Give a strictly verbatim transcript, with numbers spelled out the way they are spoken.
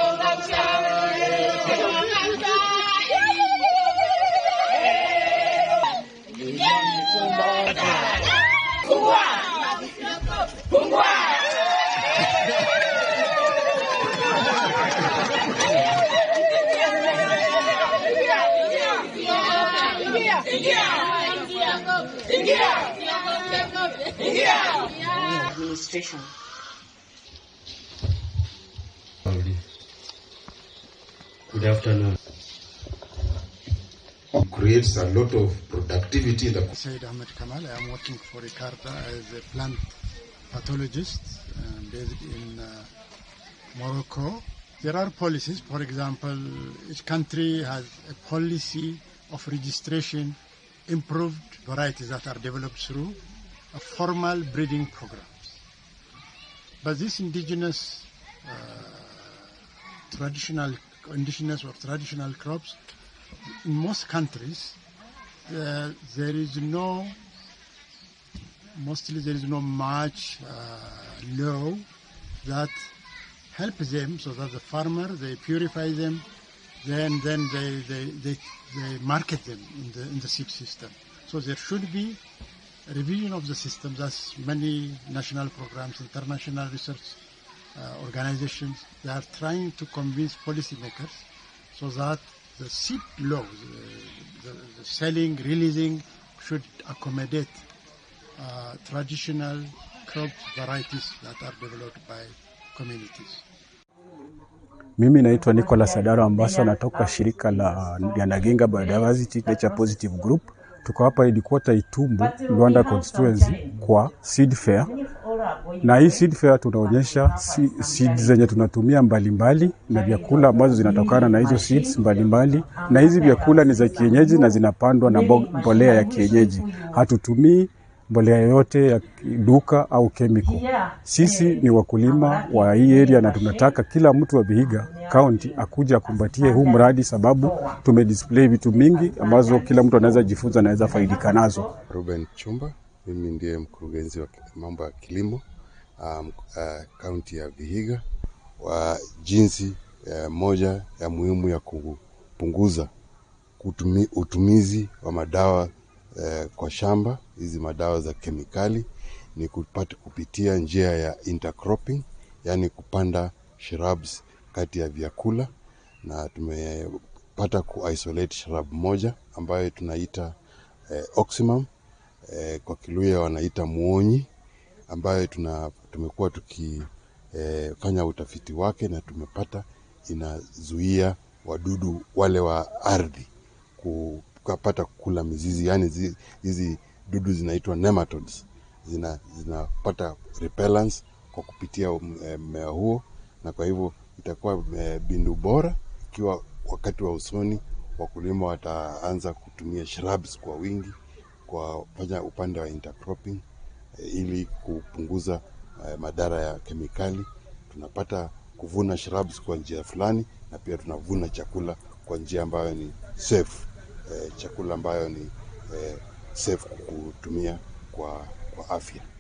Administration. Good afternoon. It creates a lot of productivity in the... Said Ahmed Kamal. I am working for Ricarda as a plant pathologist uh, based in uh, Morocco. There are policies. For example, each country has a policy of registration, improved varieties that are developed through a formal breeding programs. But these indigenous, uh, traditional, indigenous or traditional crops, in most countries, uh, there is no, mostly there is no much uh, law that help them so that the farmer, they purify them, then then they, they, they, they market them in the, in the seed system. So there should be a revision of the systems, as many national programs, international research uh, organizations, they are trying to convince policymakers so that the seed laws, uh, the, the selling, releasing, should accommodate uh, traditional crop varieties that are developed by communities. Mimi naitwa Nicholas Adaro Ambassa, natoka shirika la Nyandagenga Biodiversity Nature Positive Group. Tuko hapa headquarter Itumbu, Luanda constituency kwa seed fair. Na hii seed fair tunaonyesha seeds zenye tunatumia mbalimbali na vyakula ambazo zinatokana na hizo seeds mbalimbali. Na hizi vyakula ni za kienyeji na zinapandwa na mbolea ya kienyeji. Hatutumii mbolea yote ya duka au chemical. Sisi ni wakulima wa hii area na tunataka kila mtu wa Vihiga County akuja kumbatie huu mradi, sababu tumedisplay vitu mingi ambazo kila mtu anaweza jifunza na anaweza faidika nazo. Ruben Chumba, mimi ndiye mkurugenzi wa mambo ya kilimo um, uh, county ya Vihiga. Wa jinsi uh, moja ya muhimu ya kupunguza kutumi, utumizi wa madawa uh, kwa shamba, hizi madawa za kemikali, ni kupata kupitia njia ya intercropping, yani kupanda shrubs kati ya vyakula, na tumepata ku-isolate shrub moja ambayo tunaita eh, oximum, eh, kwa Kiluya wanaita muonyi, ambayo tuna tumekuwa tukifanya eh, utafiti wake na tumepata inazuia wadudu wale wa ardhi kupata kula mizizi, yani hizi dudu zinaitwa nematodes, zina zinapata repellence kwa kupitia mmea huo, na kwa hivyo itakuwa e, bindu bora ikiwa wakati wa usoni wakulima wataanza kutumia shrubs kwa wingi kwa kufanya upande wa intercropping e, ili kupunguza e, madhara ya kemikali. Tunapata kuvuna shrubs kwa njia fulani, na pia tunavuna chakula kwa njia ambayo ni safe, e, chakula ambayo ni e, safe kutumia kwa, kwa afya.